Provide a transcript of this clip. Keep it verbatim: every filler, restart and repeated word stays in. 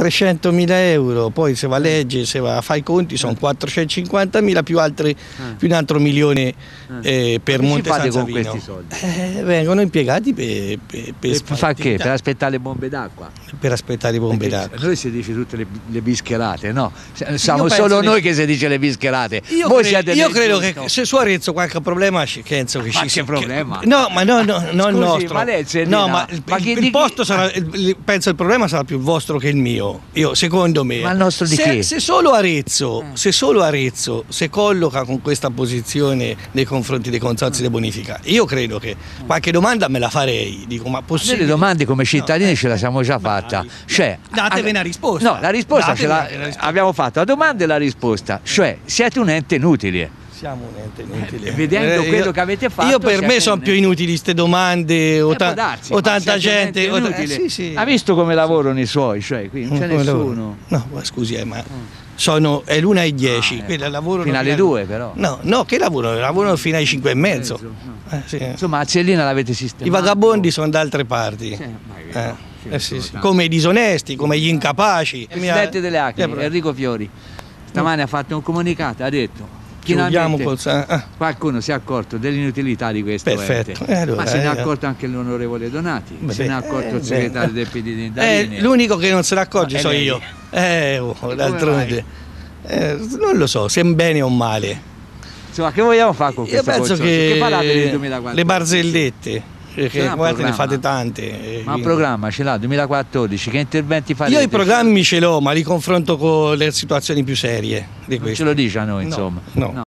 trecentomila euro, poi se va a legge, se va a fare i conti sono quattrocentocinquantamila più, altri, più un altro milione eh, per Monte San Savino. Con questi soldi? Eh, vengono impiegati per, per, per, per fare che? Per aspettare le bombe d'acqua? Per aspettare le bombe d'acqua. Noi si dice tutte le, le bischerate, no? Siamo solo noi che si dice le bischerate. Io, Voi cre siete io credo che se su Arezzo qualche problema ci penso che ma ci sia. Che problema? Che, no, ma no, no, non il nostro. Ma lei no, ma il, ma il, il posto sarà, il, penso il problema sarà più il vostro che il mio. Io, secondo me. Ma il nostro di se, che? Se solo Arezzo, eh. se solo Arezzo si colloca con questa posizione nei confronti dei consorzi di bonifica, io credo che qualche domanda me la farei. Dico, ma possibile? Noi le domande come cittadini no, ce la siamo già fatta. Cioè, datevi una risposta. No, la risposta ce la abbiamo fatto. La domanda e la risposta. Cioè, siete un ente inutile. Siamo un ente inutile. Eh, vedendo eh, quello io, che avete fatto. Io per me sono più inutili queste domande. O, ta darsi, o tanta gente. O eh, sì, sì. Ha visto come lavorano i suoi? Cioè, qui non c'è nessuno. No, ma scusi, eh, ma. Mm. Sono, è l'una e dieci, ah, ecco. lavorano fino alle due però. No, no, che lavorano? Lavorano fino alle cinque e mezzo. No. Eh, sì. Insomma, a Cellina l'avete sistemato. I vagabondi sono da altre parti. Sì, eh. Eh, sì, sì. Come i disonesti, come gli incapaci. Il presidente delle Acri, Enrico Fiori, stamane mm. ha fatto un comunicato, ha detto col... ah. qualcuno si è accorto dell'inutilità di questo Perfetto. ente. Eh, allora, ma se eh, ne è accorto anche l'onorevole Donati, beh, se ne è accorto eh, il segretario eh, del P D di Indalini. Eh, l'unico che non se ne accorge sono io. Eh, oh, d'altronde. Eh, non lo so, se è bene o male. Insomma, che vogliamo fare con questo? Io penso consorso? che, che parlate del duemilaquattordici? Le barzellette, perché guardate ne fate tante. Ma il programma ce l'ha duemilaquattordici, che interventi farete? Io i programmi ce l'ho, ma li confronto con le situazioni più serie di non ce lo dice a noi, insomma. No. no.